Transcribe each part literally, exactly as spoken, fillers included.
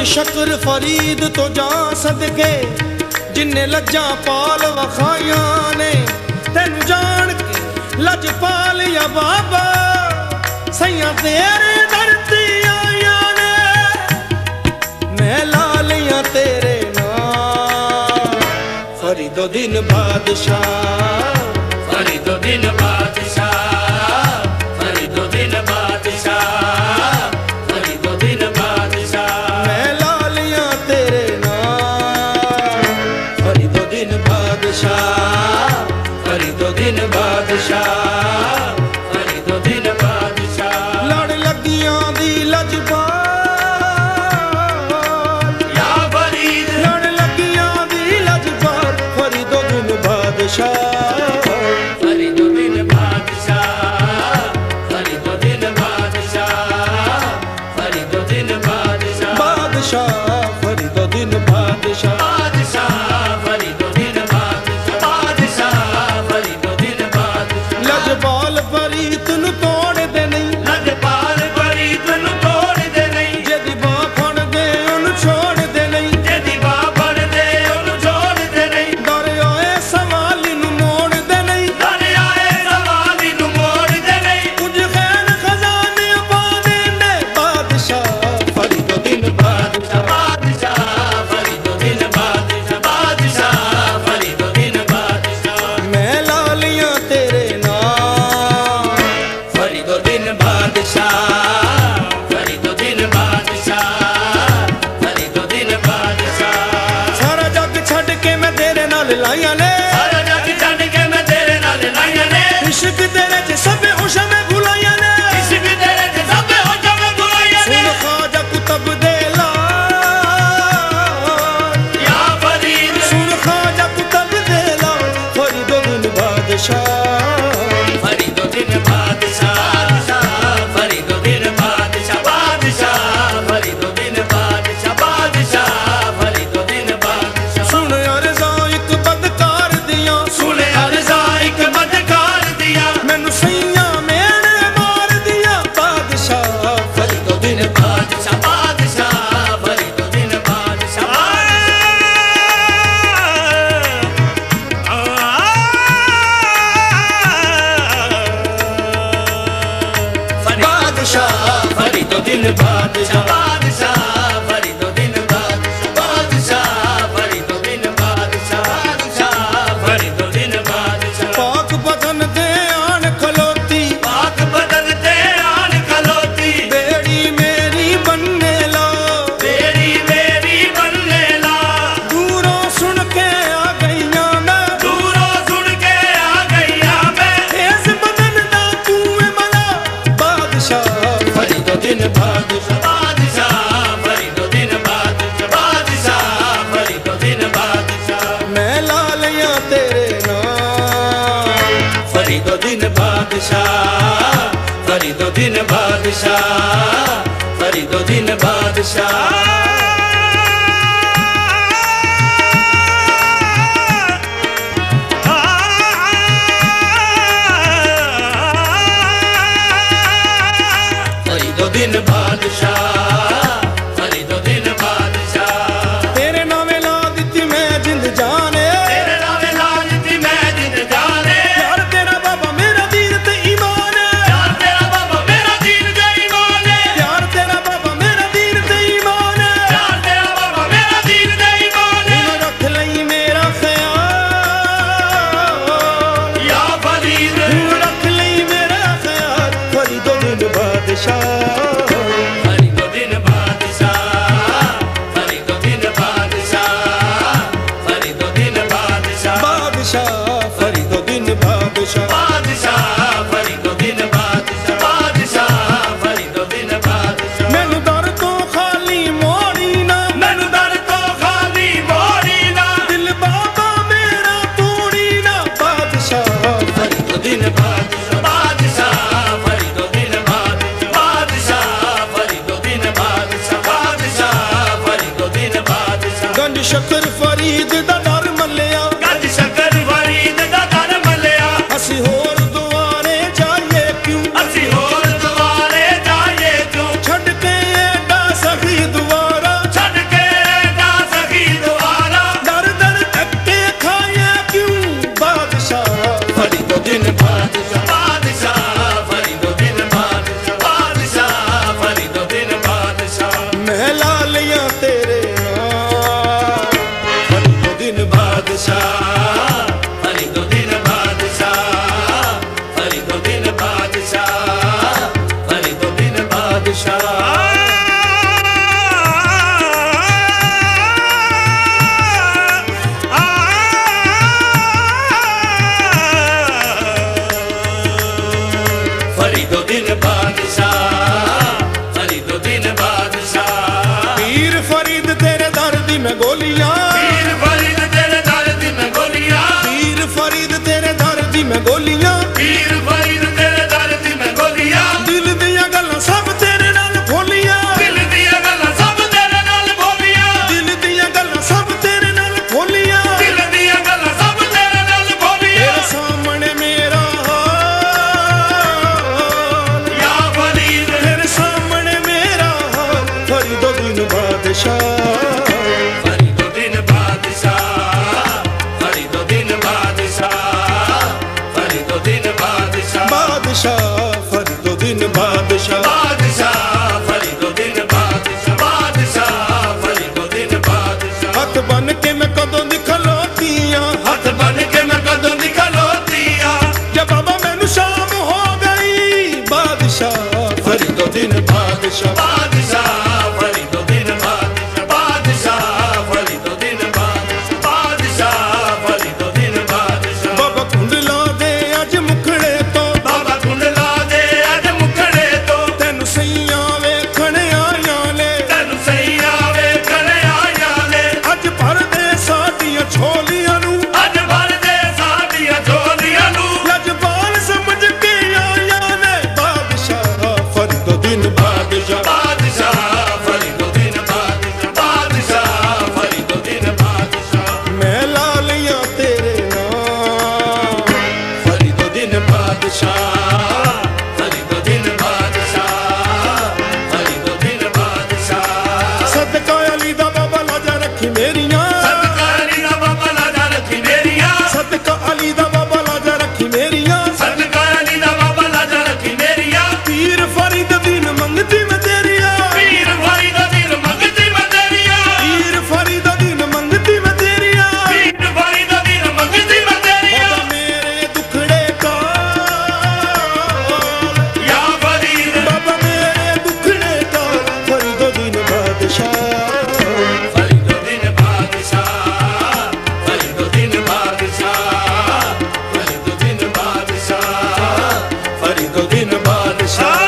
शकर फरीद तो जा सदके जिन्ने लज्जा पाल वखाइया ने तेन जान के लजपाल या बाबा सैया तेरे धरती आया ने मैं लालिया तेरे नाम फरीदो दिन बादशाह फरीदो दिन बादशाह फरीदो दिन बादशाह फरीदो दिन बादशाह मैं लालिया तेरे नाम फरीदो दिन बादशाह फरीदो दिन बादशाह फरीदो दिन बादशाह लड़ लगियां दी लजपाल या फरीद लड़ लगियां दी लजपाल फरीदो दिन बादशाह फरीदो दिन बादशाह फरीदो दिन बादशाह फरीदो दिन बादशाह बादशाह फरीदो दिन बादशाह बादशाह फरीदो दिन बादशाह बादशाह फरीदो दिन बादशाह लजपाल फरीद नु तोड़ दे नहीं लजपाल फरीद नु तोड़ दे नहीं जेदी बां फड़ दे उन छोड़ दे नहीं जेदी बां फड़ दे उन छोड़ दे नहीं डर आए सवाली नु मोड़ दे नहीं डर आए सवाली नु मोड़ दे नहीं कुछ खैर खजाने पा देंदे बादशाह फरीदो दिन बादशाह बादशाह फरीदो दिन बादशाह बादशाह फरीदो दिन बादशाह मैं लालिया तेरे नाम फरीदो दिन बादशाह फरीदो दिन बादशाह फरीदो दिन बादशाह सारा जग छड़ के मैं तेरे नाल लाइया ने सारा जग छड़ के मैं तेरे नाल लाइया ने इश्क तेरे च सब होश में भुलाइया ने इश्क तेरे च सब होश में भुलाइया ने सुन ख्वाजा कुतुब दे लाल या फरीद सुन ख्वाजा कुतुब दे लाल फरीदो दिन बादशाह फरीदो दिन बादशाह फरीदो दिन बादशाह बादशाह फरीदो दिन बादशाह बादशाह फरीदो दिन बादशाह सुन अर्ज़ा एक बदकार दिया सुन अर्ज़ा एक बदकार दिया मैनू सैया मेरे मार दिया बादशाह फरीदो दिन बादशाह बादशाह फरीदो दिन बादशाह बादशाह फरीदो दिन बादशाह बादशाह फरीदो दिन बादशाह बादशाह फरीदो दिन बादशाह बादशाह फरीदो दिन बादशाह पाक बदन दे आन खलोती पाक बदन ते आन खलोती बेड़ी मेरी बनने ला तेरी मेरी बनने ला दूरों सुन के आ गईया मैं दूरों सुन के आ गईया मैं इस बदन दा तू है मला बादशाह फरीदो दिन बादशाह बादशाह फरीदो दिन बादशाह बादशाह फरीदो दिन बादशाह मैं लालिया तेरे नाम फरीदो दिन बादशाह फरीदो दिन बादशाह फरीदो दिन बादशाह फरीदो दिन बादशाह फरीदो दिन बादशाह तेरे नामे ला दित्ती मैं जिंद जाने तेरे नामे ला दित्ती मैं जिंद जाने यार तेरा बाबा मेरा दीन ते ईमान है यार तेरा बाबा मेरा दीन ते ईमान है यार तेरा बाबा मेरा दीन ते ईमान है यार तेरा बाबा मेरा दीन ते ईमान है हुन रख लई मेरा ख्याल या फरीद हुन रख लई मेरा ख्याल फरीदो दिन बादशाह फरीदो दिन बादशाह फरीदो दिन बादशाह फरीदो दिन बादशाह बादशाह फरीदो दिन बादशाह बादशाह फरीदो दिन बादशाह बादशाह फरीदो दिन बादशाह मैनू दर तो खाली मोड़ी ना मैनू दर तो खाली मोड़ी ना दिल बाबा मेरा तोड़ी ना बादशाह फरीदो दिन बादशाह बादशाह फरीदो दिन बादशाह बादशाह फरीदो दिन बादशाह बादशाह फरीदो दिन बादशाह गंज शकर फरीद दा डर मल्लिया गंज शकर फरीद दा दर मल्लिया ਅਸੀਂ ਹੋਰ ਦੁਆਰੇ ਜਾਈਏ ਕਿਉਂ ਅਸੀਂ ਹੋਰ ਦੁਆਰੇ ਜਾਈਏ ਕਿਉਂ ਛੱਡ ਕੇ ਐਡਾ ਸਖੀ ਦੁਆਰਾ ਛੱਡ ਮੈਂ ਗੋਲੀਆਂ ਪੀਰ ਫਰੀਦ ਤੇਰੇ ਦਰ ਦੀ ਮੈਂ ਗੋਲੀਆਂ ਪੀਰ ਫਰੀਦ ਤੇਰੇ ਦਰ ਦੀ ਮੈਂ ਗੋਲੀਆਂ ਪੀਰ ਫਰੀਦ ਤੇਰੇ ਦਰ ਦੀ ਮੈਂ ਗੋਲੀਆਂ ਦਿਲ ਦੀਆਂ ਗੱਲਾਂ ਸਭ ਤੇਰੇ ਨਾਲ ਖੋਲੀਆਂ ਦਿਲ ਦੀਆਂ ਗੱਲਾਂ ਸਭ ਤੇਰੇ ਨਾਲ ਬੋਲੀਆਂ ਦਿਲ ਦੀਆਂ ਗੱਲਾਂ ਸਭ ਤੇਰੇ ਨਾਲ ਖੋਲੀਆਂ ਦਿਲ ਦੀਆਂ ਗੱਲਾਂ ਸਭ ਤੇਰੇ ਨਾਲ ਬੋਲੀਆਂ ਤੇਰੇ ਸਾਹਮਣੇ ਮੇਰਾ ਹਾਲ ਯਾ ਫਰੀਦ ਤੇਰੇ ਸਾਹਮਣੇ ਮੇਰਾ ਹਾਲ ਫਰੀਦੋ ਦਿਨ ਬਾਦਸ਼ਾਹ ਫਰੀਦੁਦੀਨ ਬਾਦਸ਼ਾਹ ਫਰੀਦੁਦੀਨ ਬਾਦਸ਼ਾਹ ਫਰੀਦੁਦੀਨ ਬਾਦਸ਼ਾਹ ਬਾਦਸ਼ਾਹ ਫਰੀਦੋ ਦਿਨ ਬਾਦਸ਼ਾਹ ਬਾਦਸ਼ਾਹ ਫਰੀਦੁਦੀਨ ਬਾਦਸ਼ਾਹ ਬਾਦਸ਼ਾਹ ਫਰੀਦੁਦੀਨ ਬਾਦਸ਼ਾਹ ਹੱਥ ਬੰਨ ਕੇ ਮੈਂ ਕਦੋਂ ਦੀ ਖਲੋਤੀਆਂ ਹੱਥ ਬੰਨ ਕੇ ਮੈਂ ਕਦੋਂ ਦੀ ਖਲੋਤੀਆਂ ਜੇ ਬਾਬਾ ਮੈਨੂੰ ਸ਼ਾਮ ਹੋ ਗਈ ਬਾਦਸ਼ਾਹ ਫਰੀਦੋ ਦਿਨ ਬਾਦਸ਼ਾਹ ਬਾਦਸ਼ਾਹ ਫਰੀਦੁਦੀਨ ਬਾਦਸ਼ਾਹ ਬਾਦਸ਼ਾਹ ਫਰੀਦੁਦੀਨ ਬਾਦਸ਼ਾਹ ਬਾਦਸ਼ਾਹ ਫਰੀਦੁਦੀਨ ਬਾਦਸ਼ਾਹ ਬਾਬਾ ਕੁੰਡਲਾ ਦੇ ਅੱਜ ਮੁਖੜੇ ਤੋਂ ਬਾਬਾ ਕੁੰਡਲਾ ਦੇ ਅੱਜ ਮੁਖੜੇ ਤੋਂ ਤੈਨੂੰ ਸਈਆਂ ਵੇਖਣ ਆਇਆਂ ਨੇ ਤੈਨੂੰ ਸਈਆਂ ਵੇਖਣ ਆਇਆਂ ਨੇ ਅੱਜ ਭਰਦੇ ਸਾਡੀਆਂ ਛੋਲੀਆਂ ਨੂੰ ਅੱਜ ਭਰਦੇ ਸਾਡੀਆਂ ਝੋਲੀਆਂ ਨੂੰ ਲਜਪਾਲ ਸਮਝ ਕੇ ਆਇਆਂ ਨੇ ਬਾਦਸ਼ਾਹ ਫਰੀਦੋ ਦਿਨ ਬਾਦਸ਼ਾਹ ਬਾਦਸ਼ਾਹ ਫਰੀਦੁਦੀਨ ਬਾਦਸ਼ਾਹ ਬਾਦਸ਼ਾਹ ਫਰੀਦੁਦੀਨ ਬਾਦਸ਼ਾਹ ਮੈਂ ਲਾਲੀਆਂ ਤੇਰੇ ਨਾਮ ਫਰੀਦੁਦੀਨ ਬਾਦਸ਼ਾਹ ਫਰੀਦੁਦੀਨ ਬਾਦਸ਼ਾਹ ਫਰੀਦੁਦੀਨ ਬਾਦਸ਼ਾਹ ਸਦਕਾ ਅਲੀ ਦਾ ਬਾਬਾ ਲਾਜਾ ਰੱਖੀ ਮੇਰੀਆਂ ਸਦਕਾ ਅਲੀ ਦਾ ਬਾਬਾ ਲਾਜਾ ਰੱਖੀ ਮੇਰੀਆਂ ਸਦਕਾ ਅਲੀ ਦਾ ਬਾਬਾ ਲਾਜਾ ਰੱਖੀ ਮੇਰੀਆਂ ਸਦਕਾ ਅਲੀ ਦਾ ਬਾਬਾ ਲਾਜਾ ਰੱਖੀ ਮੇਰੀਆਂ ਪੀਰ ਫਰੀਦ ਦਿਨ ਮੰਗਦੀ ਮੈਂ ਤੇਰੀਆਂ ਪੀਰ ਫਰੀਦ ਦਿਨ ਮੰਗਦੀ ਮੈਂ ਤੇਰੀਆਂ ਪੀਰ ਫਰੀਦ ਦਿਨ ਮੰਗਦੀ ਮੈਂ ਤੇਰੀਆਂ ਪੀਰ ਫਰੀਦ ਦਿਨ ਮੰਗਦੀ ਮੈਂ ਤੇਰੀਆਂ ਬਾਬਾ ਮੇਰੇ ਦੁਖੜੇ ਕਾਲ ਯਾ ਫਰੀਦ ਬਾਬਾ ਮੇਰੇ ਦੁਖੜੇ ਕਾਲ ਫਰੀਦੋ ਦਿਨ ਬਾਦਸ਼ਾਹ ਫਰੀਦੁਦੀਨ ਬਾਦਸ਼ਾਹ ਫਰੀਦੁਦੀਨ ਬਾਦਸ਼ਾਹ ਫਰੀਦੁਦੀਨ ਬਾਦਸ਼ਾਹ ਫਰੀਦੋ ਦਿਨ ਬਾਦਸ਼ਾਹ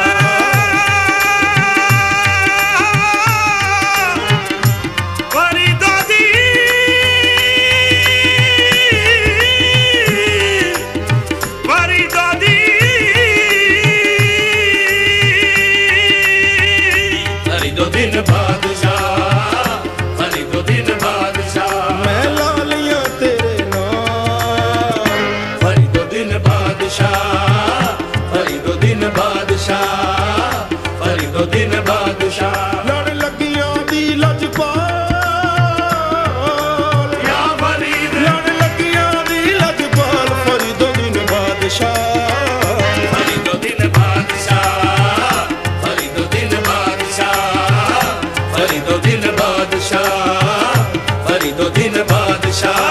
ਫਰੀਦੁਦੀਨ ਬਾਦਸ਼ਾਹ ਫਰੀਦੁਦੀਨ ਬਾਦਸ਼ਾਹ ਮੈਂ ਲਾਲੀਆਂ ਤੇਰੇ ਨਾਮ ਫਰੀਦੁਦੀਨ ਬਾਦਸ਼ਾਹ ਫਰੀਦੁਦੀਨ ਬਾਦਸ਼ਾਹ ਫਰੀਦੁਦੀਨ ਬਾਦਸ਼ਾਹ ਲੜ ਲੱਗੀਆਂ ਦੀ ਲਜਪਾਲ ਯਾ ਫਰੀਦ ਲੜ ਲੱਗੀਆਂ ਦੀ ਲਜਪਾਲ ਫਰੀਦੋ ਦਿਨ ਬਾਦਸ਼ਾਹ ਫਰੀਦੁਦੀਨ ਬਾਦਸ਼ਾਹ ਫਰੀਦੁਦੀਨ ਬਾਦਸ਼ਾਹ ਫਰੀਦੁਦੀਨ ਬਾਦਸ਼ਾਹ ਫਰੀਦੁਦੀਨ ਬਾਦਸ਼ਾਹ